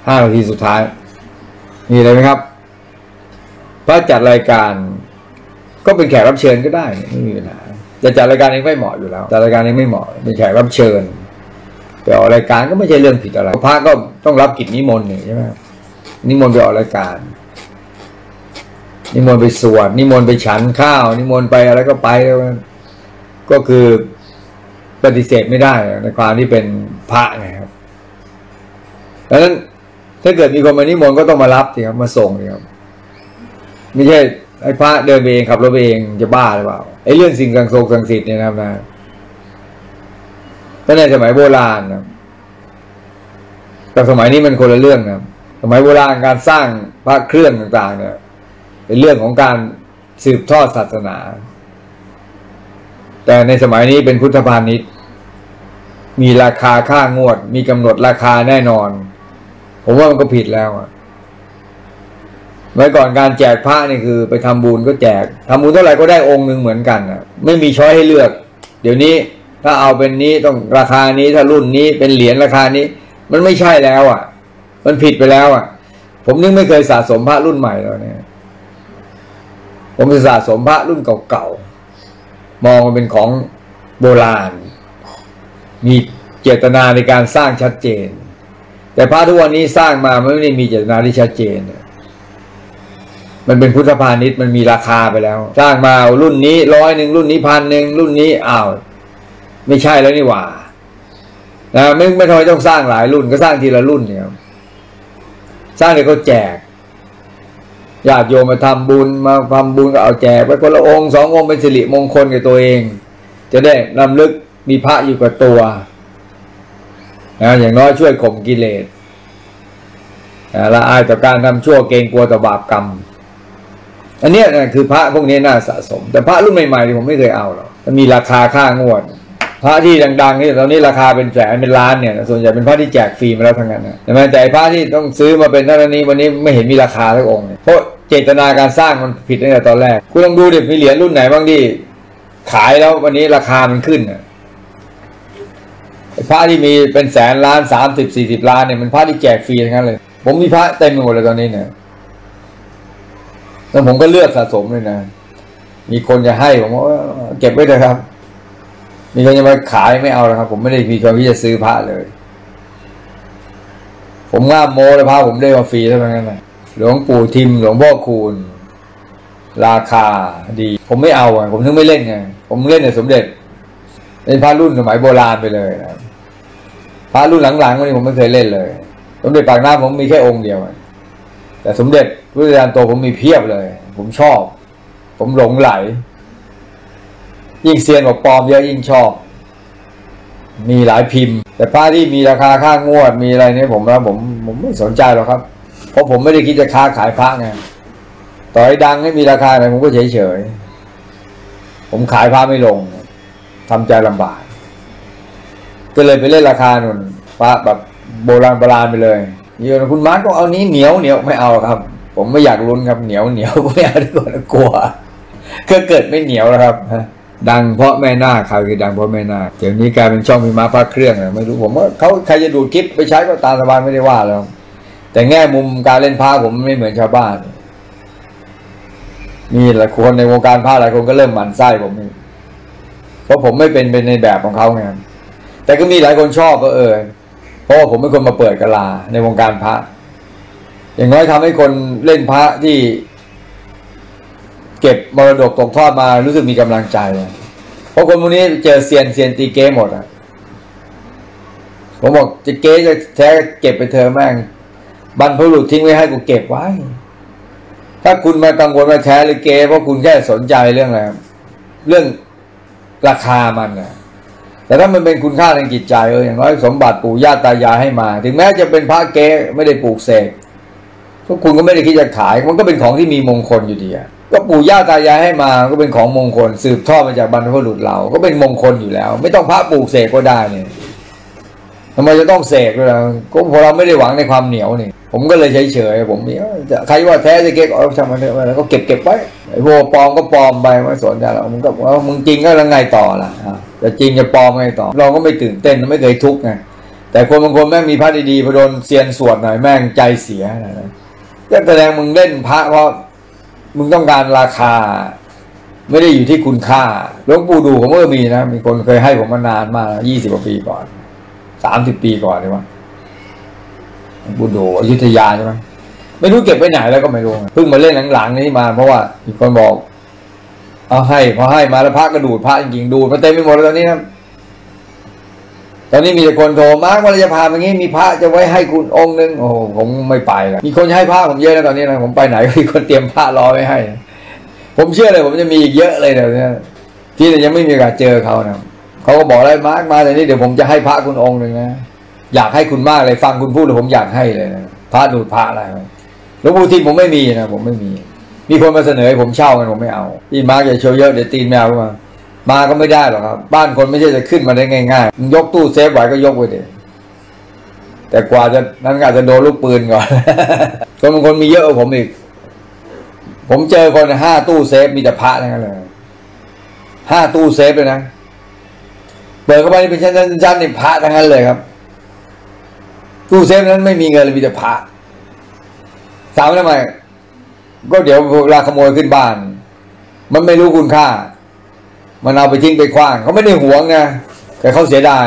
5 นาทีสุดท้ายมีอะไรไหมครับพระจัดรายการก็เป็นแขกรับเชิญก็ได้ไม่มีปัญหาจะจัดรายการเองไม่เหมาะอยู่แล้วจัดรายการเองไม่เหมาะเป็นแขกรับเชิญไปออกรายการก็ไม่ใช่เรื่องผิดอะไรพระก็ต้องรับกิจนิมนต์นี่ใช่ไหมนิมนต์ไปออกรายการนิมนต์ไปสวดนิมนต์ไปฉันข้าวนิมนต์ไปอะไรก็ไปก็คือปฏิเสธไม่ได้ในความที่เป็นพระไงครับดังนั้นถ้าเกิดมีคนมานิมนต์ก็ต้องมารับสิครับมาส่งสิครับไม่ใช่ไอ้พระเดินไปเองขับรถไปเองจะบ้าหรือเปล่าไอ้เรื่องสิ่งศักดิ์สิทธิ์เนี่ยนะครับนะก็ในสมัยโบราณนะแต่สมัยนี้มันคนละเรื่องนะสมัยโบราณการสร้างพระเครื่องต่างๆเนี่ยเป็นเรื่องของการสืบทอดศาสนาแต่ในสมัยนี้เป็นพุทธพาณิชย์มีราคาค่างวดมีกำหนดราคาแน่นอนผมว่ามันก็ผิดแล้วเมื่อก่อนการแจกพระนี่คือไปทำบุญก็แจกทำบุญเท่าไหร่ก็ได้องค์หนึ่งเหมือนกันไม่มีช้อยให้เลือกเดี๋ยวนี้ถ้าเอาเป็นนี้ต้องราคานี้ถ้ารุ่นนี้เป็นเหรียญราคานี้มันไม่ใช่แล้วมันผิดไปแล้วผมนึกไม่เคยสะสมพระรุ่นใหม่แล้วเนี่ยผมจะสะสมพระรุ่นเก่าๆมองมันเป็นของโบราณมีเจตนาในการสร้างชัดเจนแต่พระทุกวันนี้สร้างมาไม่ได้มีเจตนาที่ชัดเจนมันเป็นพุทธพาณิชย์มันมีราคาไปแล้วสร้างมารุ่นนี้100รุ่นนี้1,000รุ่นนี้ไม่ใช่แล้วนี่หว่าไม่ทำไมต้องสร้างหลายรุ่นก็สร้างทีละรุ่นเนี่ยสร้างเดี๋ยวก็แจกญาติโยมมาทำบุญก็เอาแจกไปคนละองค์2 องค์เป็นสิริมงคลกับตัวเองจะได้รำลึกมีพระอยู่กับตัวอย่างน้อยช่วยข่มกิเลสละอายต่อการทำชั่วเกรงกลัวต่อบาปกรรมอันนี้คือพระพวกนี้น่าสะสมแต่พระรุ่นใหม่ๆผมไม่เคยเอาหรอกมันมีราคาค่างวดพระที่ดังๆนี่ตอนนี้ราคาเป็นแสนเป็นล้านเนี่ยส่วนใหญ่เป็นพระที่แจกฟรีมาแล้วทั้งนั้นนะแต่พระที่ต้องซื้อมาเป็นเท่านี้วันนี้ไม่เห็นมีราคาสักองค์เพราะเจตนาการสร้างมันผิดตั้งแต่ตอนแรกคุณลองดูดิมีเหรียญรุ่นไหนบ้างที่ขายแล้ววันนี้ราคามันขึ้นพระที่มีเป็นแสนล้าน30-40 ล้านเนี่ยมันพระที่แจกฟรีทั้งนั้นเลยผมมีพระเต็มไปหมดเลยตอนนี้เนี่ยแล้วผมก็เลือกสะสมเลยนะมีคนจะให้ผมว่าเก็บไว้เถอะครับมีคนจะมาขายไม่เอาแล้วครับผมไม่ได้มีความที่จะซื้อพระเลยผมง่ามโมเลยพระผมได้มาฟรีเท่านั้นนะหลวงปู่ทิมหลวงพ่อคูณราคาดีผมไม่เอาผมถึงไม่เล่นไงผมเล่นในสมเด็จเป็นพระรุ่นสมัยโบราณไปเลยนะพระรุ่นหลังๆวันนี้ผมไม่เคยเล่นเลยสมเด็จปากน้ำผมมีแค่องค์เดียวแต่สมเด็จพระยานโตผมมีเพียบเลยผมชอบผมหลงไหลยิ่งเซียนบอกปลอมเยอะยิ่งชอบมีหลายพิมพ์แต่พระที่มีราคาค่างวดมีอะไรเนี่ยผมไม่สนใจหรอกครับเพราะผมไม่ได้คิดจะค้าขายพระไงต่อให้ดังให้มีราคาอะไรผมก็เฉยผมขายพระไม่ลงทำใจลำบากก็เลยไปเล่นราคาหนุนพระแบบโบราณไปเลยเยอะคุณมาร์ก็เอานี้เหนียวไม่เอาครับผมไม่อยากลุ้นครับเหนียวไม่เอาดีกว่ากลัวก็เกิดไม่เหนียวแล้วครับดังเพราะแม่นาคคือดังเพราะแม่นาคเดี๋ยวนี้กลายเป็นช่องพิมพ์พระเครื่องไม่รู้ผมว่าใครจะดูดคลิปไปใช้ก็ตามสบายไม่ได้ว่าแล้วแต่แง่มุมการเล่นพระผมไม่เหมือนชาวบ้านมีหลายคนในวงการพระหลายคนก็เริ่มหมั่นไส้ผมเพราะผมไม่เป็นในแบบของเขาไงแต่ก็มีหลายคนชอบก็เพราะว่าผมเป็นคนมาเปิดกะลาในวงการพระอย่างน้อยทำให้คนเล่นพระที่เก็บมรดกตกทอดมารู้สึกมีกำลังใจเพราะคนพวกนี้เจอเซียนตีเก้หมดผมบอกจะเก้จะแท้เก็บไปเธอแม่งบรรพบุรุษทิ้งไว้ให้กูเก็บไว้ถ้าคุณมากังวลมาแท้หรือเก้เพราะคุณแค่สนใจเรื่องอะไรเรื่องราคามันแต่ถ้ามันเป็นคุณค่าทางจิตใจอย่างน้อยสมบัติปู่ย่าตายายให้มาถึงแม้จะเป็นพระเก้ไม่ได้ปลูกเสกก็คุณก็ไม่ได้คิดจะขายมันก็เป็นของที่มีมงคลอยู่ดีก็ปู่ย่าตายายให้มาก็เป็นของมงคลสืบทอดมาจากบรรพบุรุษเราก็เป็นมงคลอยู่แล้วไม่ต้องพระปลูกเสกก็ได้เนี่ยทำไมจะต้องเสกด้วยล่ะก็เพราะเราไม่ได้หวังในความเหนียวนี่ผมก็เลยเฉยๆผมนี่ใครว่าแท้จะเก็บเอาทำมันเลยแล้วก็เก็บไว้ไอ้พวกปลอมก็ปลอมไปไม่สนใจเรามึงก็มึงจริงก็แล้วไงต่อล่ะจะจริงจะปลอมไงต่อเราก็ไม่ตื่นเต้นไม่เคยทุกข์ไงแต่คนบางคนแม่งมีพระดีๆพอโดนเซียนสวดหน่อยแม่งใจเสียนะก็แสดงมึงเล่นพระเพราะมึงต้องการราคาไม่ได้อยู่ที่คุณค่าหลวงปู่ดูผมก็มีนะมีคนเคยให้ผมมานานมาก20 กว่าปีก่อน30 ปีก่อนเลยว่าหลวงปู่ดูอยุธยาใช่ไหมไม่รู้เก็บไปไหนแล้วก็ไม่รู้เพิ่งมาเล่นหลังๆนี้มาเพราะว่ามีคนบอกเอาให้พอให้มาแล้วพระก็ดูดพระจริงๆดูดมาเต็มไปหมดแล้วตอนนี้นะตอนนี้มีแต่คนโทรมาว่าจะพาอย่างนี้มีพระจะไว้ให้คุณองค์นึงโอ้ผมไม่ไปแล้วมีคนให้พระผมเยอะนะตอนนี้นะผมไปไหนก็มีคนเตรียมพระรอไว้ให้ผมเชื่อเลยผมจะมีอีกเยอะเลยเดี๋ยวนี้ที่ยังไม่มีโอกาสเจอเขานะเขาก็บอกอะไรมาแต่นี้เดี๋ยวผมจะให้พระคุณองค์นึงนะอยากให้คุณมากเลยฟังคุณพูดแล้วผมอยากให้เลยนะพระดูดพระอะไรหลวงปู่ทิมผมไม่มีนะผมไม่มีคนมาเสนอให้ผมเช่ากันผมไม่เอาพี่มาร์กอย่าโชว์เยอะเดี๋ยวตีนแมวมาก็ไม่ได้หรอกครับบ้านคนไม่ใช่จะขึ้นมาได้ง่ายๆยกตู้เซฟไหวก็ยกไปเดี๋ยวแต่กว่าจะนั้นอาจจะโดนลูกปืนก่อนคนบางคนมีเยอะกว่าผมอีกผมเจอคน5 ตู้เซฟมีแต่พระทั้งนั้นเลย5 ตู้เซฟเลยนะเปิดเข้าไปเป็นชั้นๆในพระทั้งนั้นเลยครับตู้เซฟนั้นไม่มีเงินเลยมีแต่พระถามทำไมก็เดี๋ยวเวลาขโมยขึ้นบ้านมันไม่รู้คุณค่ามันเอาไปทิ้งไปขว้างเขาไม่ได้หวงนะแต่เขาเสียดาย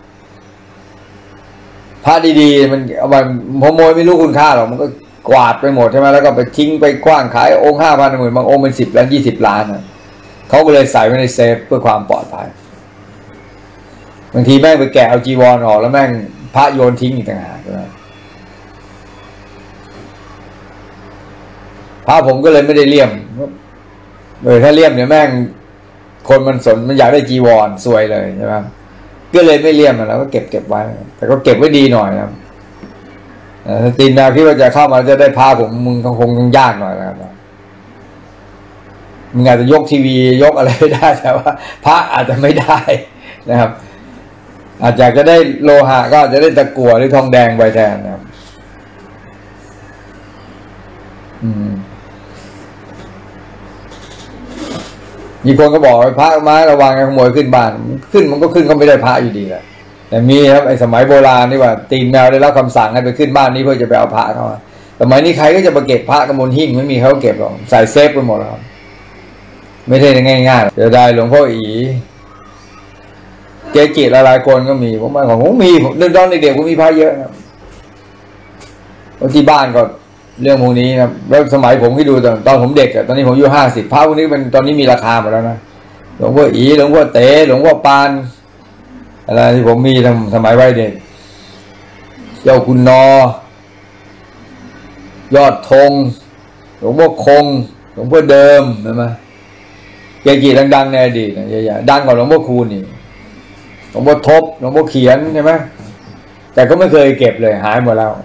พระดีๆมันเอาไปขโมยไม่รู้คุณค่าหรอกมันก็กวาดไปหมดใช่ไหมแล้วก็ไปทิ้งไปขว้างขายองค์5,000 10,000บางองค์เป็น10 ล้าน20 ล้านนะเขาก็เลยใส่ไว้ในเซฟเพื่อความปลอดภัยบางทีแม่งไปแกะเอาจีวรออกแล้วแม่งพระโยนทิ้งอีกต่างหากนะพระผมก็เลยไม่ได้เลี่ยมถ้าเลี่ยมเนี่ยแม่งคนมันอยากได้จีวรซวยเลยใช่ไหมก็เลยไม่เลี่ยมแล้วก็เก็บไว้แต่ก็เก็บไว้ดีหน่อยนะครับตีนแมวคิดว่าจะเข้ามาจะได้พาผมมึงคงยากหน่อยนะครับมึงอาจจะยกทีวียกอะไรได้แต่ว่าพระอาจจะไม่ได้นะครับอาจจะได้โลหะก็จะได้ตะกั่วหรือทองแดงไปแทนนะครับมีคนก็บอกพระไม้ระวังขโมยขึ้นบ้านขึ้นมันก็ขึ้นก็ไม่ได้พระอยู่ดีแหละแต่มีครับไอ้สมัยโบราณนี่ว่าตีนแมวได้รับคำสั่งให้ไปขึ้นบ้านนี้เพื่อจะไปเอาพระเขาสมัยนี้ใครก็จะมาเก็บพระกระมวลหิ้งไม่มีเขาเก็บหรอกใส่เซฟไปหมดแล้วไม่ใช่ง่ายๆเดี๋ยวได้หลวงพ่ออีเกจิหลายคนก็มีผมมีเรื่องตอนเด็กๆผมมีพระเยอะครับที่บ้านก็เรื่องพวกนี้นะแล้วสมัยผมที่ดูตอนผมเด็กอะตอนนี้ผมอายุ50พระพวกนี้มันตอนนี้มีราคาหมดแล้วนะหลวงพ่ออีหลวงพ่อเต๋หลวงพ่อปานอะไรที่ผมมีสมัยวัยเด็กเจ้าคุณนอยอดธงหลวงพ่อคงหลวงพ่อเดิมใช่ไหมเกจิดังๆในอดีตใหญ่ๆดังกว่าหลวงพ่อคูณนี่หลวงพ่อทบหลวงพ่อเขียนใช่ไหมแต่ก็ไม่เคยเก็บเลยหายหมดแล้ว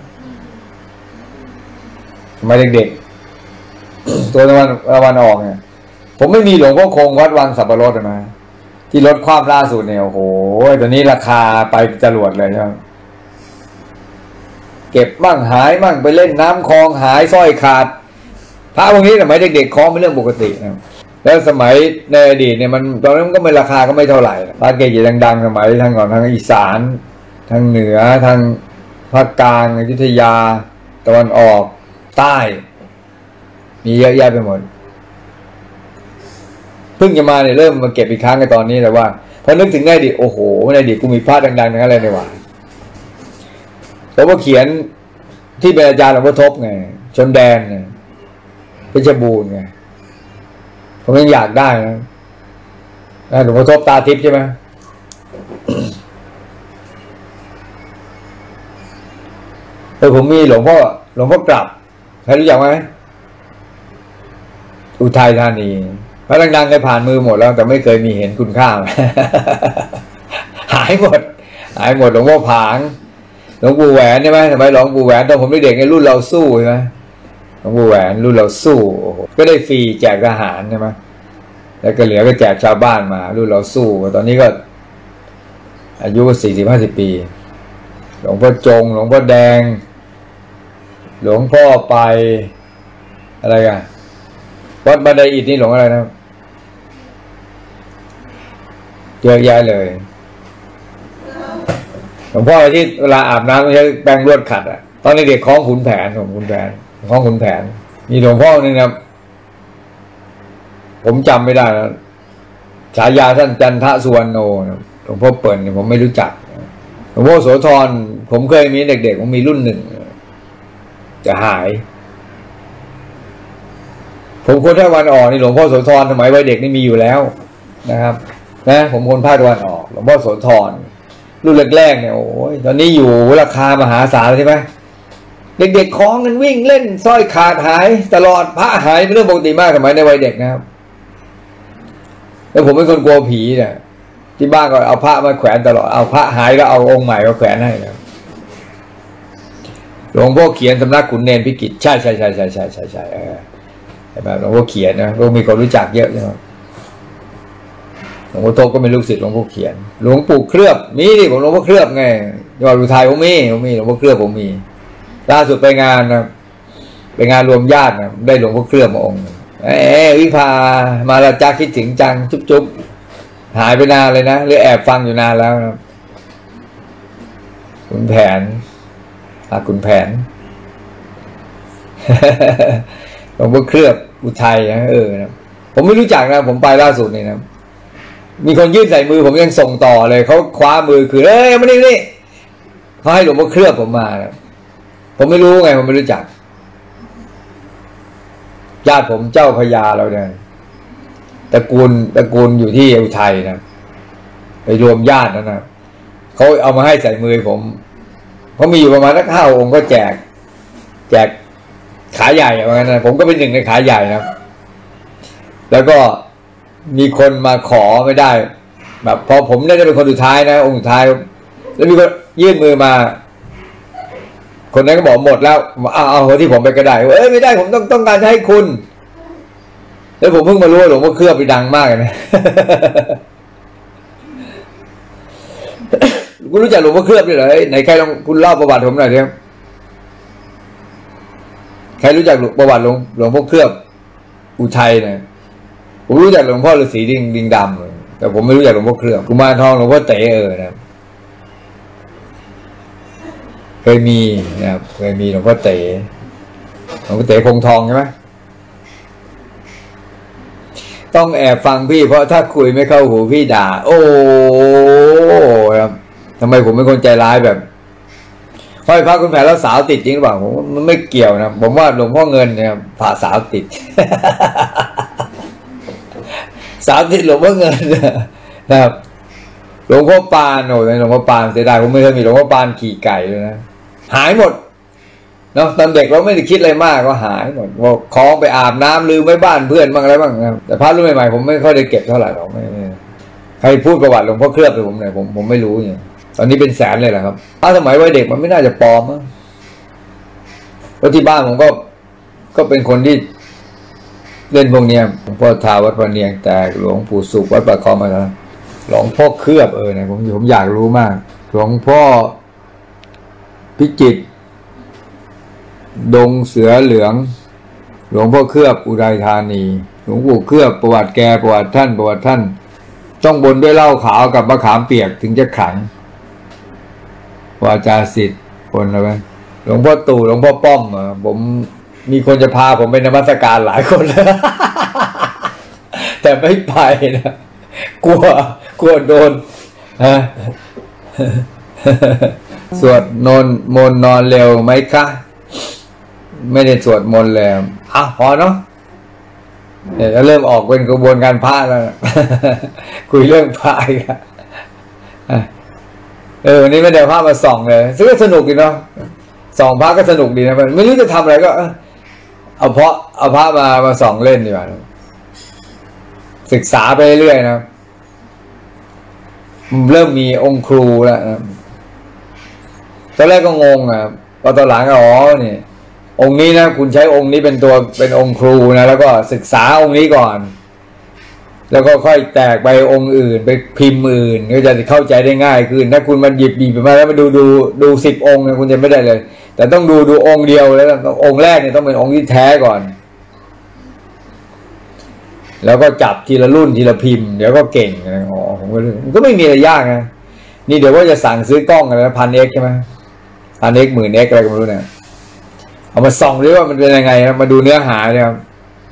สมัยเด็กๆตัวตะวันออกเนี่ยผมไม่มีหลวงพ่อคงวัดวังสับปะรดนะที่ลดความล่าสุดเนี่ยโอ้โหตอนนี้ราคาไปจรวดเลยใช่ไหมเก็บมั่งหายมั่งไปเล่นน้ำคลองหายสร้อยขาดพระพวกนี้สมัยเด็กๆคล้องเป็นเรื่องปกตินะแล้วสมัยในอดีตเนี่ยมันตอนนั้นก็ไม่ราคาก็ไม่เท่าไหร่พระเกจิดังๆสมัยทางก่อนทางอีสานทางเหนือทางภาคกลางอยุธยาตะวันออกใต้มีเยอะแยะไปหมดเพิ่งจะมาเนี่ยเริ่มมาเก็บอีกครั้งในตอนนี้แต่ว่าพอนึกถึงในอดีตโอ้โหในอดีตกูมีพระดังๆทั้งนั้นเลยเนี่ยว่ะหลวงพ่อเขียนที่เป็นอาจารย์หลวงพ่อทบไงชนแดนไงเพชรบูรณ์ไงผมยังอยากได้นะหลวงพ่อทบตาทิพย์ใช่ไหมแต่ผมมีหลวงพ่อกลับใครรู้จักไหมอุทัยธานีพระดังๆเคยผ่านมือหมดแล้วแต่ไม่เคยมีเห็นคุณค่าหายหมดหลวงพ่อผางหลวงปู่แหวนใช่ไหมสมัยหลวงปู่แหวนตอนผมเด็กๆในรุ่นเราสู้ใช่ไหมหลวงปู่แหวนรุ่นเราสู้ก็ได้ฟรีแจกทหารใช่ไหมแล้วก็เหลือก็แจกชาวบ้านมารุ่นเราสู้ตอนนี้ก็อายุ40-50 ปีหลวงพ่อจงหลวงพ่อแดงหลวงพ่อไปอะไรกันวัดบันไดอิฐนี่หลวงอะไรนะเยอะแยะเลยหลวงพ่อที่เวลาอาบน้ำต้องใช้แปรงลวดขัดอ่ะตอนเด็กๆคล้องขุนแผนของขุนแผนคล้องขุนแผนมีหลวงพ่อหนึ่งครับผมจำไม่ได้แล้วฉายาท่านจันทสุวรรณโนหลวงพ่อเปิ่นเนี่ยผมไม่รู้จักหลวงพ่อโสธรผมเคยมีเด็กๆผมมีรุ่นหนึ่งจะหายผมคนภาคตะวันออกนี่หลวงพ่อโสธรสมัยวัยเด็กนี่มีอยู่แล้วนะครับนะผมคนภาคตะวันออกหลวงพ่อโสธรรุ่นแรกๆเนี่ยโอ้ยตอนนี้อยู่ราคามหาศาลใช่ไหมเด็กๆคล้องกันวิ่งเล่นสร้อยขาดหายตลอดพระหายเป็นเรื่องปกติมากสมัยในวัยเด็กนะครับแล้วผมเป็นคนกลัวผีเนี่ยที่บ้านก็เอาพระมาแขวนตลอดเอาพระหายก็เอาองค์ใหม่มาแขวนให้นะหลวงพ่อเขียนสำนักขุนเนรพิกิจใช่แบบหลวงพ่อเขียนนะก็มีคนรู้จักเยอะใช่ไหมหลวงพ่อโตก็เป็นลูกศิษย์หลวงพ่อเขียนหลวงปู่เคลือบมีดิผมหลวงพ่อเคลือบไงจังหวัดอุทัยผมมีหลวงพ่อเคลือบผมมีล่าสุดไปงานนะไปงานรวมญาตินะได้หลวงพ่อเคลือบมาองค์วิภามาละจักคิดถึงจังจุ๊บหายไปนานเลยนะหรือแอบฟังอยู่นานแล้วนะขุนแผนขุนแผนหลวงพ่อเคลือบอุทัยนะนะผมไม่รู้จักนะผมไปล่าสุดนี่นะมีคนยื่นใส่มือผมยังส่งต่อเลยเขาคว้ามือคือมานี่เขาให้หลวงพ่อเคลือบผมมานะผมไม่รู้ไงผมไม่รู้จักญาติผมเจ้าพญาเราเนี่ยตระกูลอยู่ที่อุทัยนะไปรวมญาตินะเขาเอามาให้ใส่มือผมเขามีอยู่ประมาณสัก5 องค์ก็แจกขาใหญ่เหมือนกันนะผมก็เป็นหนึ่งในขาใหญ่นะแล้วก็มีคนมาขอไม่ได้แบบพอผมได้เป็นคนสุดท้ายนะองค์สุดท้ายแล้วมีคนยื่นมือมาคนนั้นก็บอกหมดแล้วเอาที่ผมไปก็ได้ไม่ได้ผมต้องการให้คุณแล้วผมเพิ่งมารู้ว่าหลวงพ่อเคลือบไปดังมากนะ คุณรู้จักหลวงพ่อเคลือบด้วยเหรอไหนใครลองคุณเล่าประวัติผมหน่อยดิใครรู้จักประวัติหลวงพ่อเคลือบอุทัยเนี่ยผมรู้จักหลวงพ่อฤาษีดิงดำแต่ผมไม่รู้จักหลวงพ่อเคลือบกุมารทองหลวงพ่อเต๋นะเคยมีนะครับเคยมีหลวงพ่อเต๋คงทองใช่ไหมต้องแอบฟังพี่เพราะถ้าคุยไม่เข้าหูพี่ด่าโอ้ครับทำไมผมเป็นคนใจร้ายแบบห้อยพระคุณแผนแล้วสาวติดจริงหรือเปล่าผมมันไม่เกี่ยวนะผมว่าหลวงพ่อเงินเนี่ยผ่าสาวติด สาวติดหลวงพ่อเงินนะครับหลวงพ่อปานหลวงพ่อปานเสียดายผมไม่เคยมีหลวงพ่อปานขี่ไก่เลยนะหายหมดเนาะตอนเด็กเราไม่ได้คิดอะไรมากก็หายหมดว่าคล้องไปอาบน้ำลืมไว้บ้านเพื่อนบ้างอะไรบ้างนะแต่พระรุ่นใหม่ๆผมไม่ค่อยได้เก็บเท่าไหร่หรอกไม่ใครพูดประวัติหลวงพ่อเคลือบเลยผมเนี่ยผมไม่รู้เนี่ยตอนนี้เป็นแสนเลยแหละครับถ้าสมัยวัยเด็กมันไม่น่าจะปลอมมั้งเพราะที่บ้านผมก็เป็นคนที่เล่นพวกเนี้ยหลวงพ่อทาวัดพระเนียงแต่หลวงปู่สุขวัดประคองมาแล้วหลวงพ่อเคลือบเนี่ยผมอยากรู้มากหลวงพ่อพิจิตรดงเสือเหลืองหลวงพ่อเคลือบอุทัยธานีหลวงปู่เคลือบประวัติแกประวัติท่านต้องบนด้วยเหล้าขาวกับมะขามเปียกถึงจะขังวาจาศิษย์คนอะไรหลวงพ่อตู่หลวงพ่อป้อมผมมีคนจะพาผมไปนมัสการหลายคนแล้ว แต่ไม่ไปนะกลัวโดนสวดมนต์นอนเร็วไหมคะไม่ได้สวดมนต์เลยพอเนาะเดี๋ยวเริ่มออกเป็นกระบวนการพระแล้ว คุยเรื่องพระอีกวันนี้ไม่ได้พระมาส่องเลยซึ่งก็สนุกดีเนาะส่องพระก็สนุกดีนะไม่รู้จะทำอะไรก็เอาพระมาส่องเล่นดีกว่าศึกษาไปเรื่อยนะเริ่มมีองค์ครูแล้วนะตอนแรกก็งงพอตอนหลังก็นี่องค์นี้นะคุณใช้องค์นี้เป็นองค์ครูนะแล้วก็ศึกษาองค์นี้ก่อนแล้วก็ค่อยแตกไปองค์อื่นไปพิมพ์อื่นก็จะเข้าใจได้ง่ายขึ้นถ้าคุณมันหยิบมาแล้วมาดู10 องค์เนี่ยคุณจะไม่ได้เลยแต่ต้องดูองค์เดียวแล้วองค์แรกเนี่ยต้องเป็นองค์ที่แท้ก่อนแล้วก็จับทีละรุ่นทีละพิมพ์เดี๋ยวก็เก่งผมก็ไม่มีอะไรยากนะนี่เดี๋ยวว่าจะสั่งซื้อกล้องอะไรนะ1,000Xใช่ไหม1,000X 10,000Xอะไรก็ไม่รู้เนี่ยเอามาส่องดูว่ามันเป็นยังไงนะมาดูเนื้อหาเนี่ยครับ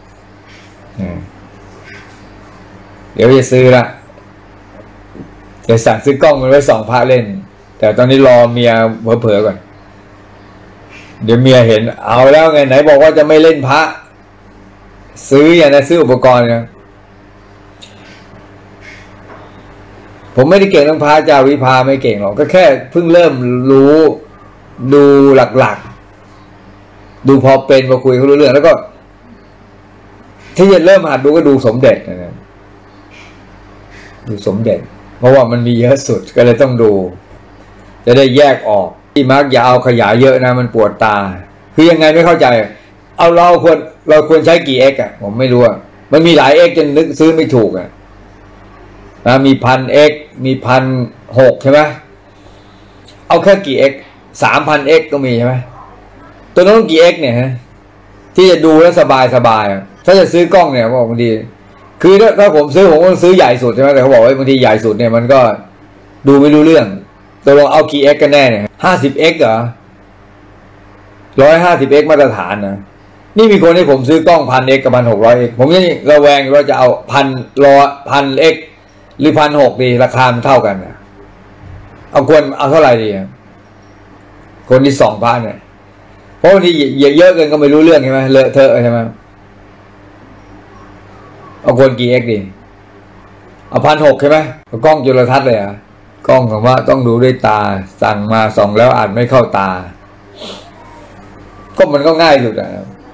เดี๋ยวจะซื้อละเดี๋ยวสั่งซื้อกล้องมันไว้ส่องพระเล่นแต่ตอนนี้รอเมียเผลอๆก่อนเดี๋ยวเมียเห็นเอาแล้วไงไหนบอกว่าจะไม่เล่นพระซื้ออย่างนะซื้ออุปกรณ์นะผมไม่ได้เก่งเรื่องพระเจ้าวิภาไม่เก่งหรอกก็แค่เพิ่งเริ่มรู้ดูหลักๆดูพอเป็นมาคุยเขารู้เรื่องแล้วก็ที่จะเริ่มหัดดูก็ดูสมเด็จนะดูสมเด็จเพราะว่ามันมีเยอะสุดก็เลยต้องดูจะได้แยกออกที่มักอย่าเอาขยายเยอะนะมันปวดตาคือยังไงไม่เข้าใจเอาเราควรใช้กี่ x อ่ะผมไม่รู้อ่ะมันมีหลาย x จนนึกซื้อไม่ถูกอ่ะนะมี1,000X มี1,600ใช่ไหมเอาแค่กี่ x 3,000X ก็มีใช่ไหมตัวนั้นกี่ x เนี่ยฮะที่จะดูแล้วสบายถ้าจะซื้อกล้องเนี่ยบอกบางทีคือถ้าผมซื้อผมก็ซื้อใหญ่สุดใช่ไหมแต่เขาบอกว่าบางทีใหญ่สุดเนี่ยมันก็ดูไม่รู้เรื่องตัวลงเอากี่ x กันแน่เนี่ย50X เหรอ150X มาตรฐานนะนี่มีคนให้ผมซื้อกล้อง1,000X กับ1,600X ผมยังระแวงว่าจะเอา1,000X หรือ1,600ดีราคามันเท่ากันนะเอาเท่าไหร่ดีคนที่ส่องพระเนี่ยเพราะบางทีเยอะเกินก็ไม่รู้เรื่องใช่ไหมเลอะเทอะใช่ไหมเอาคนกี่ x ดีเอา1,600ใช่ไหมเอากล้องจุลทรรศน์เลยอ่ะกล้องของว่าต้องดูด้วยตาสั่งมาส่องแล้วอ่านไม่เข้าตาก็มันก็ง่ายสุดอ่ะ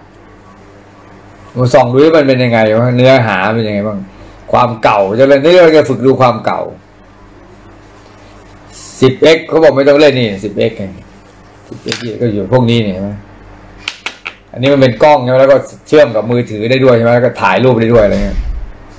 มาส่องดูว่ามันเป็นยังไงวะเนื้อหาเป็นยังไงบ้างความเก่าจะเลยนี่เราจะฝึกดูความเก่า 10x เขาบอกไม่ต้องเล่นนี่ 10x ไง 10x ก็อยู่พวกนี้เนี่ยใช่ไหมอันนี้มันเป็นกล้องใช่ไหมแล้วก็เชื่อมกับมือถือได้ด้วยใช่ไหมแล้วก็ถ่ายรูปได้ด้วยอะไรเงี้ย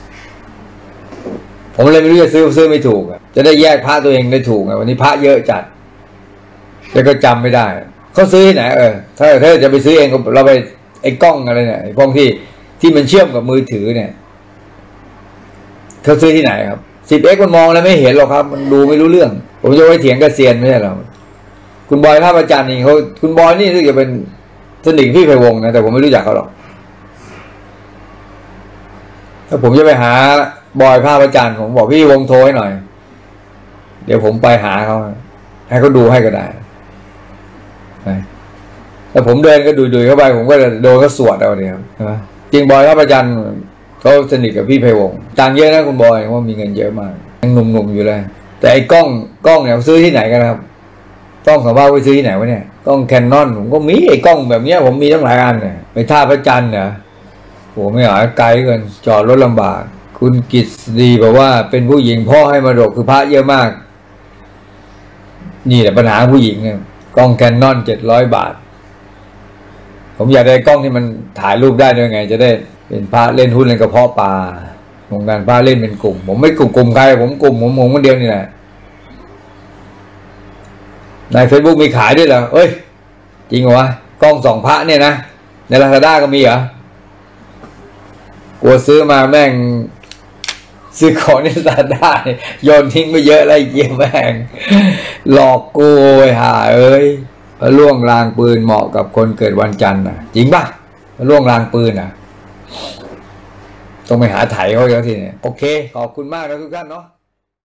ผมเลยไม่รู้จะซื้อไม่ถูกจะได้แยกพระตัวเองได้ถูกไงวันนี้พระเยอะจัดแล้วก็จำไม่ได้เขาซื้อที่ไหนถ้าจะไปซื้อเองเราไปไอ้กล้องอะไรเนี่ยไอ้พวกที่มันเชื่อมกับมือถือเนี่ยเขาซื้อที่ไหนครับ 10x มันมองแล้วไม่เห็นหรอกครับมันดูไม่รู้เรื่องผมจะไว้เถียงกับเซียนไม่ใช่หรอคุณบอยท่าประจันนี่คุณบอยนี่รู้จะเป็นสนิทพี่ไพวงศ์นะแต่ผมไม่รู้จักเขาหรอกถ้าผมจะไปหาบอยท่าประจันผมบอกพี่วงโทรให้หน่อยเดี๋ยวผมไปหาเขาให้เขาดูให้ก็ได้แต่ผมเดินก็ดูเข้าไปผมก็จะโดนเขาสวดเอาเนี่ยใช่ไหมจริงบอยท่าประจันเขาสนิทกับพี่ไพวงศ์ตังเยอะนะคุณบอยว่ามีเงินเยอะมากยังหนุ่มๆอยู่เลยแต่ไอ้กล้องเนี่ยซื้อที่ไหนกันครับกล้องสำรองไปซื้อที่ไหนวะเนี่ยกล้องแคนนอนผมก็มีไอ้กล้องแบบเนี้ยผมมีตั้งหลายอันเนี่ยไปท่าพระจันทร์เนี่ยโหไม่หาไกลเกินจอดรถลำบากคุณกิตดีบอกว่าเป็นผู้หญิงพ่อให้มรดกคือพระเยอะมากนี่แหละปัญหาผู้หญิงเนี่ยกล้องแคนนอน700 บาทผมอยากได้กล้องที่มันถ่ายรูปได้ด้วยไงจะได้เป็นพระเล่นหุ้นเล่นกระเพาะปลาวงการพระเล่นเป็นกลุ่มผมไม่กลุ่มใครผมกลุ่มผมคนเดียวนี่แหละใน Facebook มีขายด้วยเหรอเอ้ยจริงเหรอวะกล้องส่องพระเนี่ยนะใน Lazada ก็มีเหรอกลัวซื้อมาแม่งซื้อของใน Lazada โยนทิ้งไปเยอะแล้วเยี่ยแม่งหลอกกูหาเอ้ยล่วงรางปืนเหมาะกับคนเกิดวันจันทร์นะจริงป่ะล่วงรางปืนต้องไปหาไถเขาเยอะทีเนี่ยโอเคขอบคุณมากนะทุกท่านเนาะ